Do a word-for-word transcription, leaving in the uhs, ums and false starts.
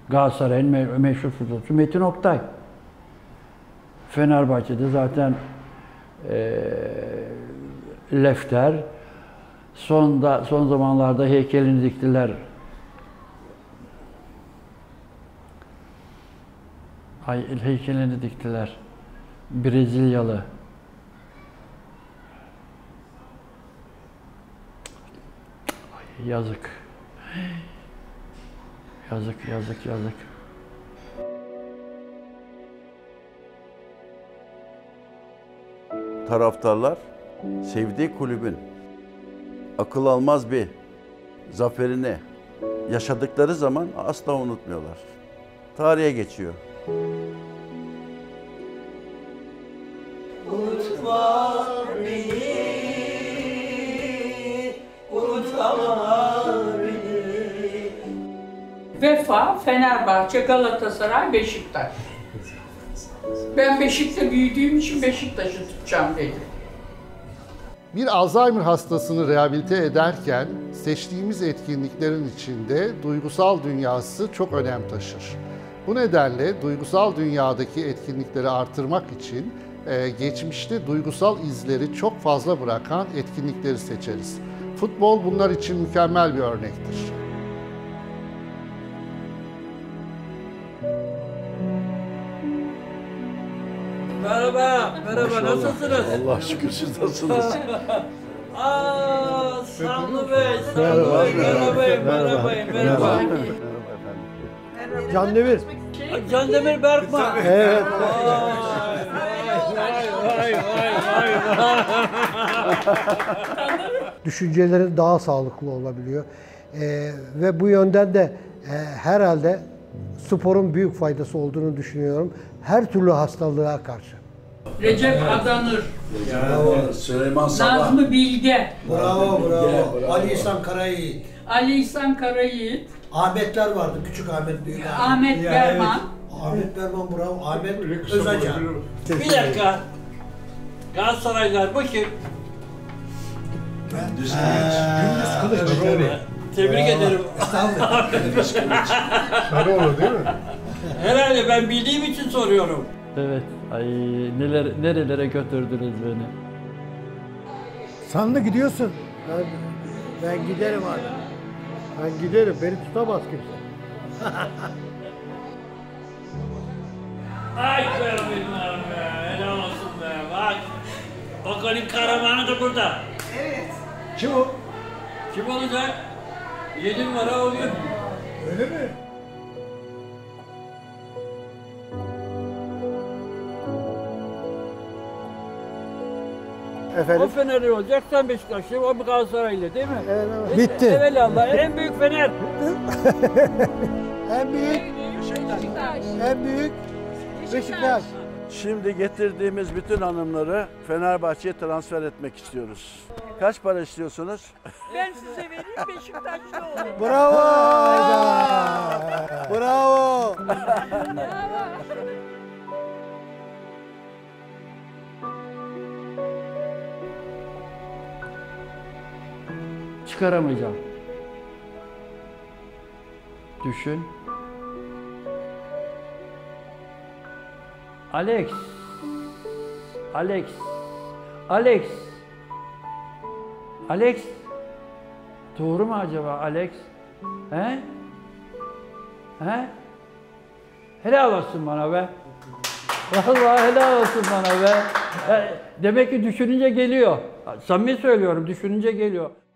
Galatasaray'ın me meşhur futbolcusu Metin Oktay. Fenerbahçe'de zaten e, Lefter, son, da, son zamanlarda heykelini diktiler. Ay, heykelini diktiler. Brezilyalı. Ay, yazık. Yazık, yazık, yazık. Taraftarlar sevdiği kulübün akıl almaz bir zaferini yaşadıkları zaman asla unutmuyorlar. Tarihe geçiyor. Unutma beni, unutma beni. Vefa, Fenerbahçe, Galatasaray, Beşiktaş. Ben Beşik'te büyüdüğüm için Beşiktaş'ı tutacağım dedim. Bir Alzheimer hastasını rehabilite ederken seçtiğimiz etkinliklerin içinde duygusal dünyası çok önem taşır. Bu nedenle duygusal dünyadaki etkinlikleri artırmak için e, geçmişte duygusal izleri çok fazla bırakan etkinlikleri seçeriz. Futbol bunlar için mükemmel bir örnektir. Merhaba, merhaba, nasılsınız? Allah şükür siz nasılsınız? Aa, Samlı Bey, Samlı Bey, merhaba, merhaba, merhaba. Can Demir. Can Demir Berkman. Evet. Vay, vay, vay, vay. Düşünceleri daha sağlıklı olabiliyor. Ee, ve bu yönden de e, herhalde sporun büyük faydası olduğunu düşünüyorum. Her türlü hastalığa karşı. Recep Adanır, Bravo. Süleyman Sabah. Nazmi Bilge, Bravo, bravo. Ali İhsan Karayiğit. Ali İhsan Karayiğit, Ahmetler vardı, küçük Ahmet, büyük Ahmet. Ahmet Berman. Ahmet Berman, bravo. Ahmet Özacan. Bir dakika. Galatasaraylılar bu kim? Ben Düz Kılıç. Tebrik ederim. Sarıoğlu değil mi? Herhalde ben bildiğim için soruyorum. Evet. Ay, neler, nerelere götürdünüz beni. Sen de gidiyorsun. Ben, ben giderim abi. Ben giderim. Beni tutamaz kimse. Ay be bilmem be. Helal olsun be. Bak. Okan'ın kahramanı da burada. Evet. Kim o? Kim olacak? Yedi numara o gün. Öyle mi? Efendim? O Fenerli olacak, sen Beşiktaşlı, o Galatasaraylı değil mi? Evet, evet. Bitti. Evelallah, en büyük Fener. En büyük Beşiktaş. En büyük Beşiktaş. Şimdi getirdiğimiz bütün hanımları Fenerbahçe'ye transfer etmek istiyoruz. Kaç para istiyorsunuz? Ben size vereyim, Beşiktaşlı olun. Bravo! Bravo! Çıkaramayacağım. Düşün. Alex. Alex. Alex. Alex. Doğru mu acaba Alex? He? He? Helal olsun bana be. Vallahi helal olsun bana be. Demek ki düşününce geliyor. Samimi söylüyorum, düşününce geliyor.